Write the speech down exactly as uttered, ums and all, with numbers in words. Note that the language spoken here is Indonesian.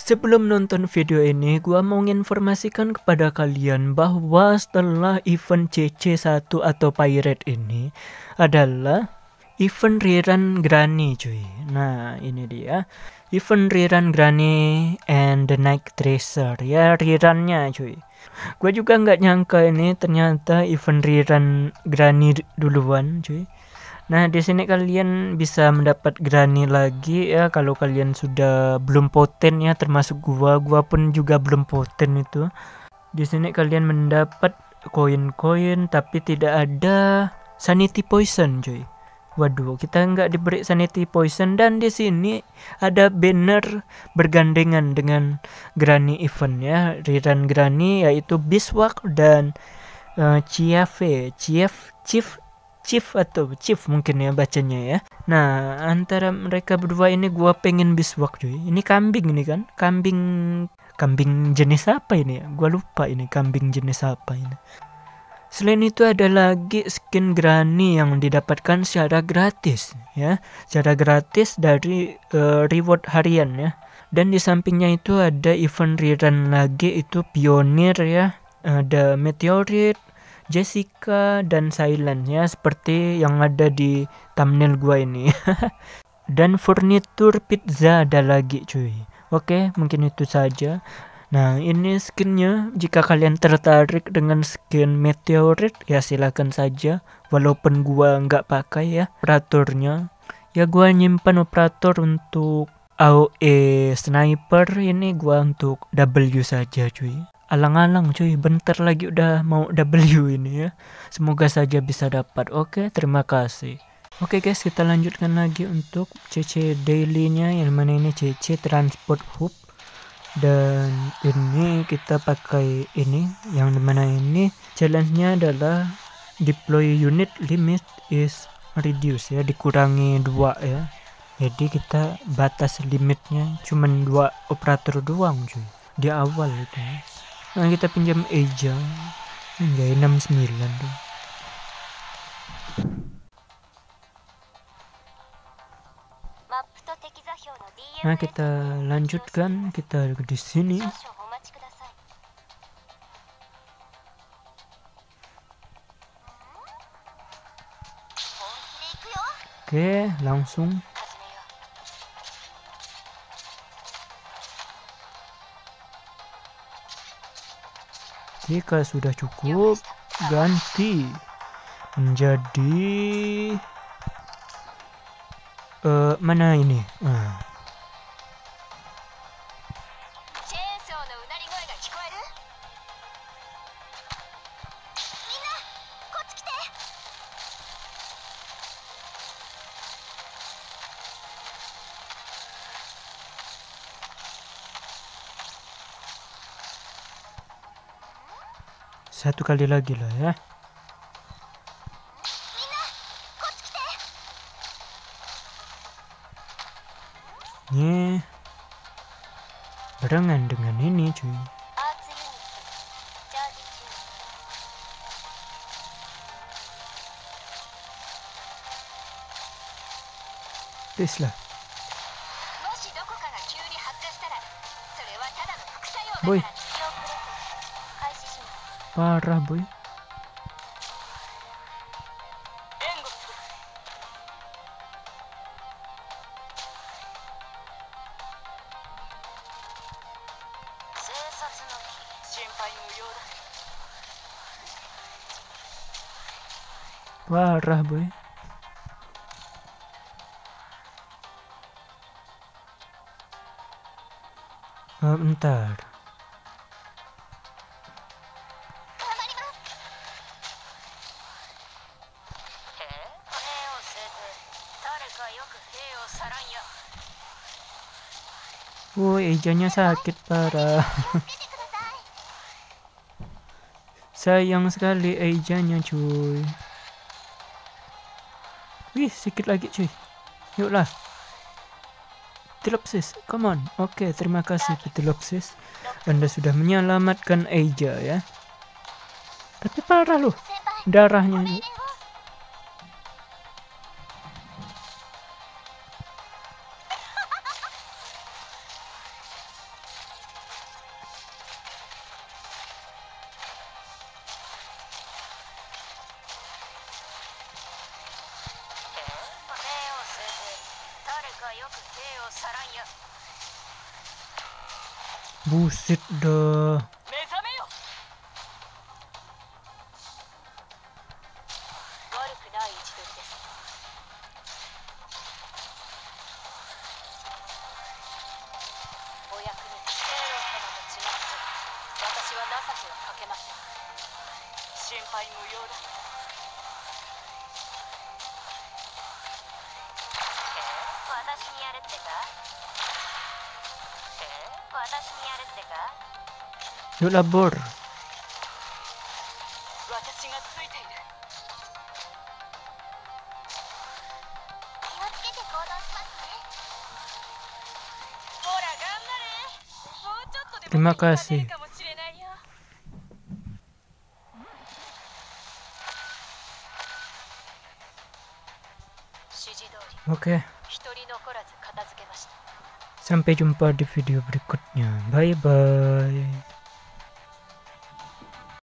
Sebelum nonton video ini, gua mau menginformasikan kepada kalian bahwa setelah event C C satu atau Pirate ini adalah event rerun Granny cuy. Nah ini dia event rerun Granny and the Night Tracer ya, rerunnya cuy. Gue juga nggak nyangka ini ternyata event rerun Granny duluan cuy. Nah di sini kalian bisa mendapat Granny lagi ya kalau kalian sudah belum poten ya, termasuk gua gua pun juga belum poten itu. Di sini kalian mendapat koin-koin tapi tidak ada sanity poison cuy. Waduh, kita nggak diberi sanity poison, dan di sini ada banner bergandengan dengan Granny event ya, rerun Granny, yaitu Beeswax dan uh, Chiave, Chief, Chief, Chief atau Chief mungkin ya bacanya ya. Nah, antara mereka berdua ini gua pengen Beeswax cuy. Ini kambing ini kan, kambing kambing jenis apa ini ya? Gua lupa ini kambing jenis apa ini. Selain itu ada lagi skin Granny yang didapatkan secara gratis ya, secara gratis dari uh, reward harian ya. Dan di sampingnya itu ada event rerun lagi, itu Pioneer ya, ada Meteorite, Jessica dan Silent ya, seperti yang ada di thumbnail gua ini. Dan furniture pizza ada lagi cuy. Oke, mungkin itu saja. Nah ini skinnya, jika kalian tertarik dengan skin Meteorite ya silahkan saja, walaupun gua nggak pakai ya operatornya. Ya gua nyimpan operator untuk A O E sniper, ini gua untuk W saja cuy. Alang-alang cuy, bentar lagi udah mau W ini ya. Semoga saja bisa dapat. Oke, terima kasih. Oke guys, kita lanjutkan lagi untuk C C daily-nya, yang mana ini C C Transport Hub. Dan ini kita pakai ini, yang dimana ini challenge-nya adalah deploy unit limit is reduced ya, dikurangi dua ya. Jadi kita batas limitnya cuman dua operator doang cuy di awal itu ya. Nah kita pinjam Eja menjadi enam puluh sembilan tuh. Nah kita lanjutkan, kita di sini. Oke, langsung. Jika sudah cukup, ganti menjadi uh, mana ini? Uh. Satu kali lagi lah ya. Ini barengan dengan ini cuy. Please lah. Boy. Parah boy. Parah boy. Oh, bentar. Woi, Ejanya sakit parah. Sayang sekali Ejanya cuy. Wih, sedikit lagi cuy. Yuklah. Petilopsis, come on. Oke, terima kasih Petilopsis. Anda sudah menyelamatkan Eja ya. Tapi parah loh darahnya. Buset dah. Yuk labor. Terima kasih. Oke. Sampai jumpa di video berikutnya. Bye bye.